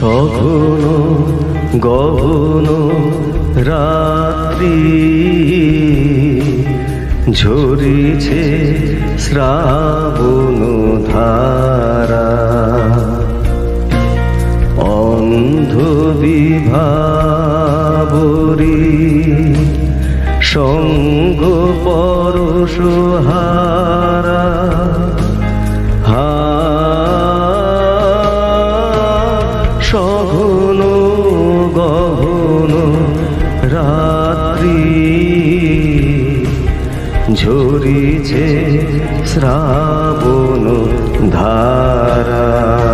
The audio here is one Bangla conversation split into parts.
সঘন গহন রাত্রি ঝরিছে শ্রাবণ ধারা অন্ধ বিভাবরী সঙ্গ পরশহারা সঘন গহন রাত্রি ঝরিছে শ্রাবণ ধারা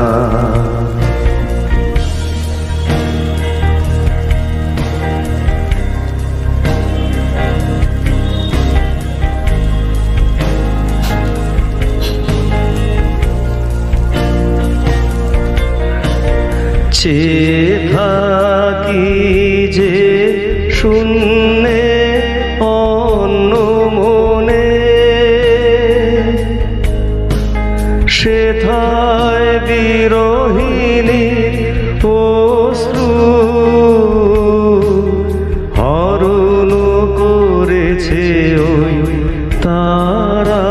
চেয়ে থাকি যে শূন্যে অন্য মনে সেথায় বিরহিণী অশ্রু হরণ করেছে ওই তারা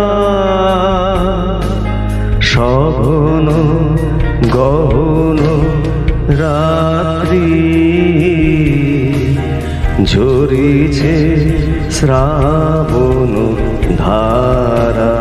সঘন গহন রাত্রি ঝরিছে শ্রাবণ ধারা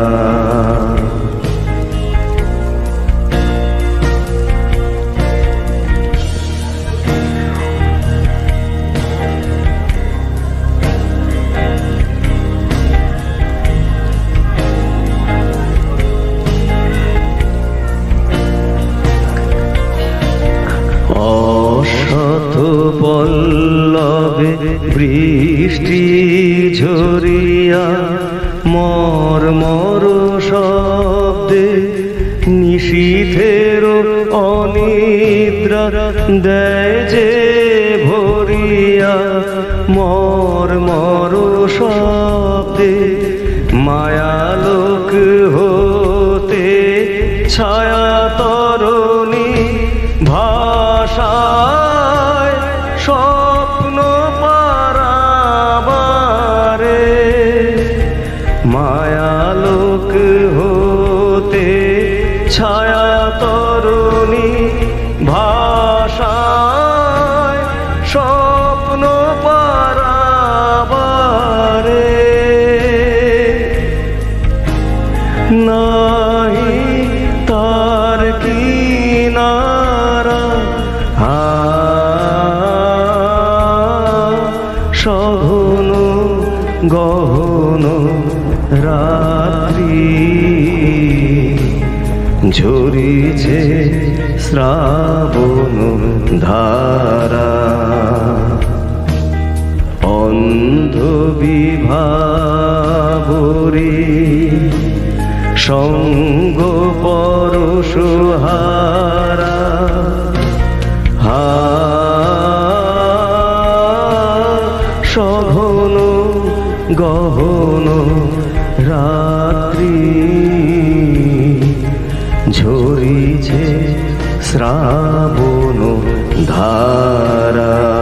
অশত পল্লবে বৃষ্টি ঝরিয়া মর্মর শব্দে নিশীথের অনিদ্রা দেয় যে ভরিয়া মর্মর শব্দে মায়ালোক হতে ছায়া তরণী ভাষায় স্বপ্ন পারাবারে মায়ালোক হতে ছায়া তরুণী ভাষায় স্বপ্ন পারাবারে নাহি তার কিনারা সঘন গহন রাত্রি ঝরিছে শ্রাবণ ধারা অন্ধ বিভাবরী সঙ্গ পরশহারা সঘন গহন রাত্রি ঝরিছে শ্রাবণ ধারা।